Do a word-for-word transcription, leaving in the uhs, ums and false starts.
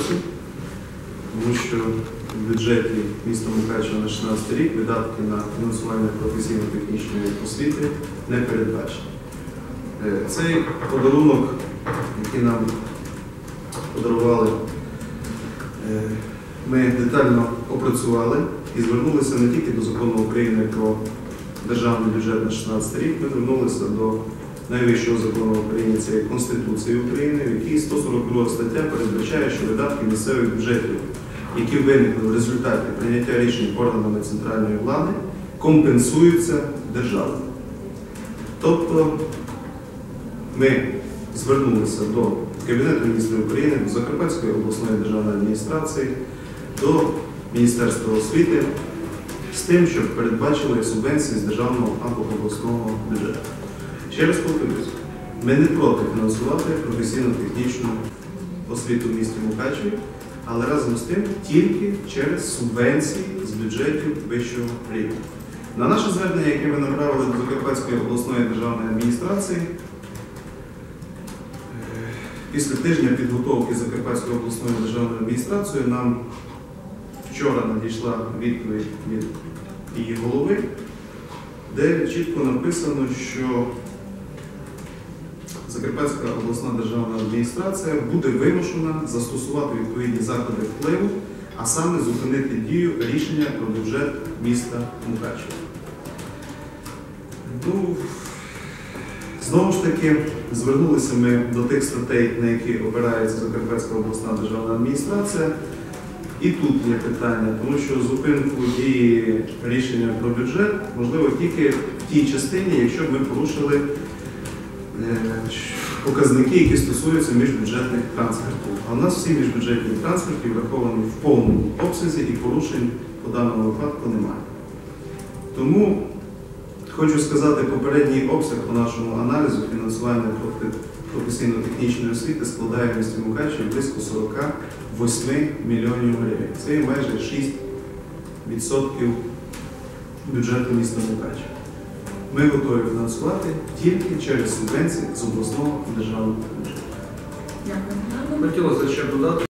році, тому що в бюджеті міста Мукачева на дві тисячі шістнадцятий рік видатки на фінансування професійно-технічної освіти не передбачені. Цей подарунок, який нам подарували, ми детально опрацювали і звернулися не тільки до Закону України про державний бюджет на дві тисячі шістнадцятий рік, ми звернулися до найвищого закону України, це є Конституції України, в якій сто сорок друга стаття передбачає, що видатки місцевих бюджетів, які виникли в результаті прийняття рішень органами центральної влади, компенсуються державою. Тобто ми звернулися до Кабінету міністрів України, до Закарпатської обласної державної адміністрації, до Міністерства освіти з тим, щоб передбачили субвенції з державного або обласного бюджету. Ще раз повторюсь, ми не проти фінансувати професійно-технічну освіту в місті Мукачеві, але разом з тим тільки через субвенції з бюджетів вищого рівня. На наше звернення, яке ми направили до Закарпатської обласної державної адміністрації, після тижня підготовки Закарпатської обласної державної адміністрації нам вчора надійшла відповідь від її голови, де чітко написано, що Закарпатська обласна державна адміністрація буде вимушена застосувати відповідні заходи впливу, а саме зупинити дію рішення про бюджет міста Мукачева. Ну, знову ж таки, звернулися ми до тих статей, на які опирається Закарпатська обласна державна адміністрація. І тут є питання, тому що зупинку дії рішення про бюджет можливо тільки в тій частині, якщо б ми порушили показники, які стосуються міжбюджетних трансфертів. А у нас всі міжбюджетні трансферти враховані в повному обсязі і порушень по даному випадку немає. Тому хочу сказати, попередній обсяг по нашому аналізу фінансування професійно-технічної освіти складає в місті Мукачеві близько сорок вісім мільйонів гривень. Це є майже шість відсотків бюджету міста Мукачева. Ми готові фінансувати тільки через субвенції з обласного державного бюджету. Хотілося ще додати.